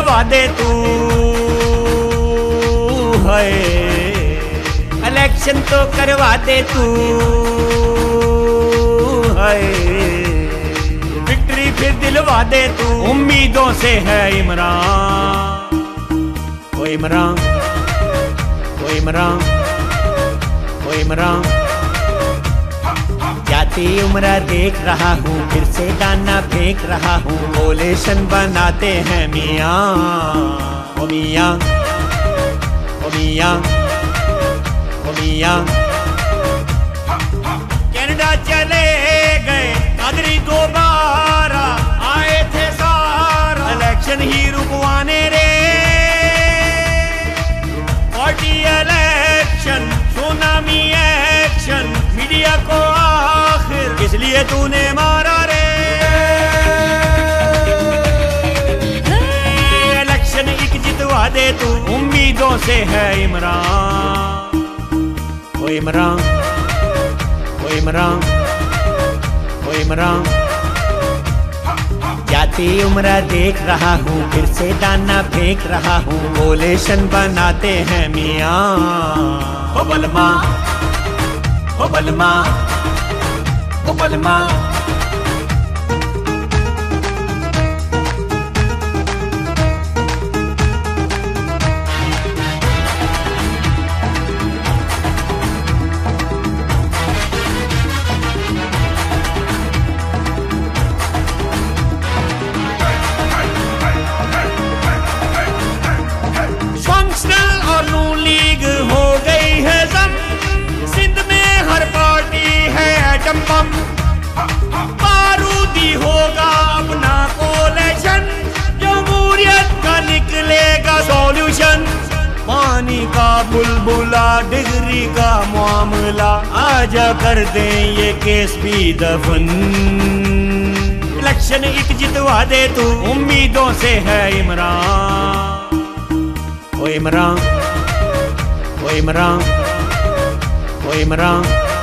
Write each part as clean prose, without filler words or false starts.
दिलवा दे तू है, इलेक्शन तो करवा दे तू है, विक्ट्री फिर दिलवा दे तू। उम्मीदों से है इमरान, ओ इमरान, ओ इमरान, ओ इमरान। जाती उम्र देख रहा हूँ, फिर से दाना फेंक रहा हूँ, कोलेशन बनाते हैं मियाँ, ओ मियाँ, ओ मियाँ, ओ मियाँ। कनाडा चले गए कादरी दोबारा, आए थे सारा इलेक्शन ही रुकवाने रे। Party election tsunami action, media को आखिर इसलिए तूने मारा रे। इलेक्शन एक जितवा दे तू, उम्मीदों से है इमरान, ओ इमरान, ओ इमरान, ओ इमरान। जाती उम्र देख रहा हूँ, फिर से दाना फेंक रहा हूँ, कोलेशन बनाते हैं मियाँ, ओ बलमा, ओ बलमा, ओ बलमा। फंक्शनल और नून लीग हो गई है जम, सिंध में हर पार्टी है एटम बम। बारूदी होगा अपना कोलेशन, जमहूरियत का निकलेगा सॉल्यूशन। पानी का बुलबुला डिग्री का मामला, आजा कर दें ये केस भी दफन। इलेक्शन एक जितवा दे तू, उम्मीदों से है इमरान, ओ इमरान, ओ इमरान, ओ इमरान।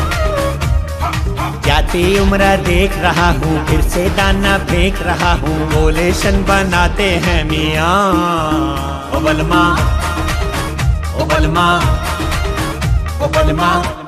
जाती उम्र देख रहा हूँ, फिर से दाना फेंक रहा हूँ, कोलेशन बनाते हैं मियाँ, ओ बलमा, ओ बलमा, ओ बलमा।